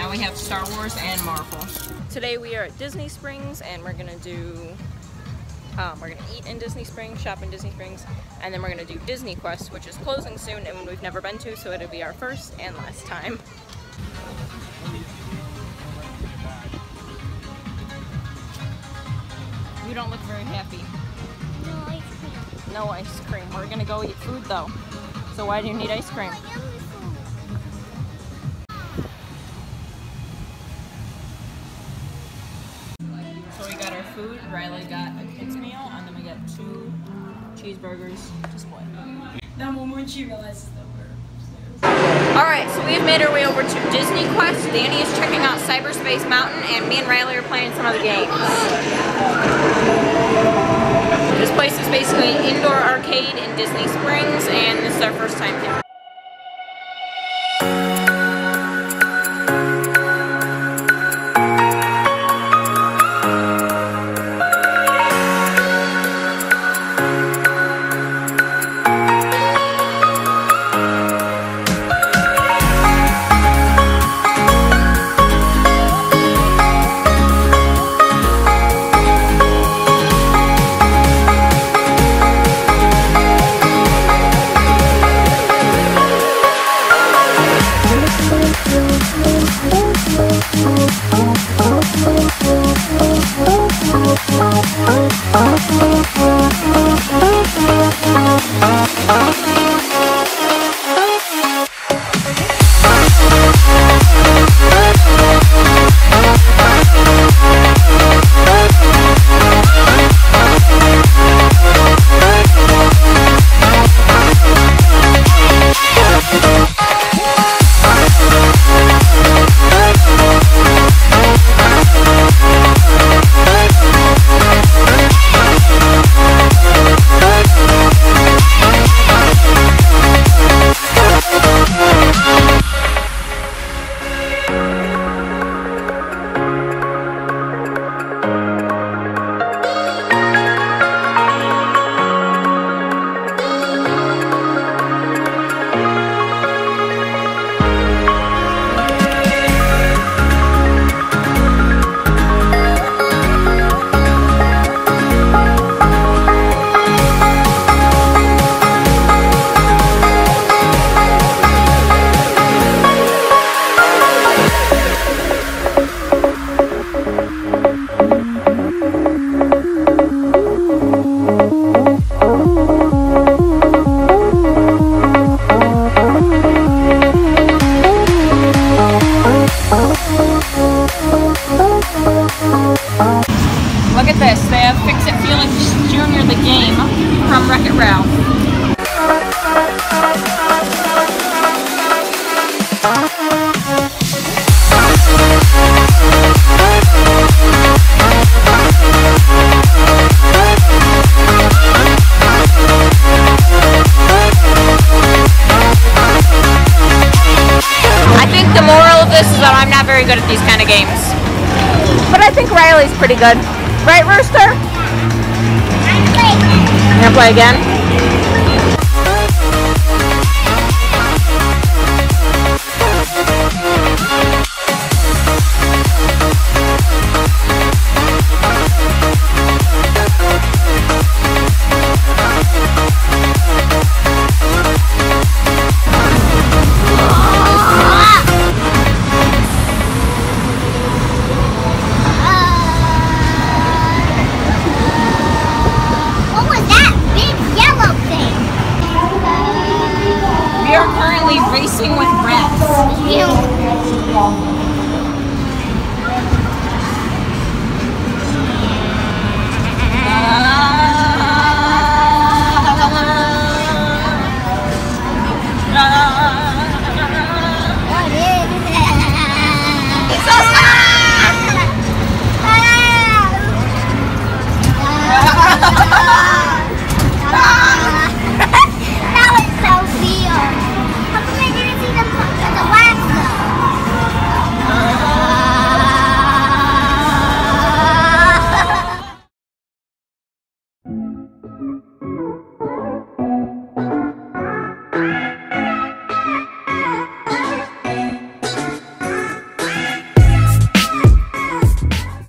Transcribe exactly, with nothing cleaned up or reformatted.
now we have Star Wars and Marvel. Today we are at Disney Springs and we're gonna do, um, we're gonna eat in Disney Springs, shop in Disney Springs, and then we're gonna do Disney Quest, which is closing soon and we've never been to, so it'll be our first and last time. You don't look very happy. No ice cream. No ice cream. We're gonna go eat food though. So why do you need ice cream? So we got our food. Riley got a kid's meal, and then we got two cheeseburgers to split. That moment she realizes that we're Alright, so we've made our way over to Disney Quest. Danny is checking out Cyberspace Mountain, and me and Riley are playing some of the games. This place is basically an indoor arcade in Disney Springs, and this is our first time here. Look at this. They have Fix-It Felix Junior the game from Wreck-It Ralph. I think the moral of this is that I'm not very good at these kind of games. But I think Riley's pretty good. Right, Rooster? You gonna play again? We are currently racing with rats. Ew.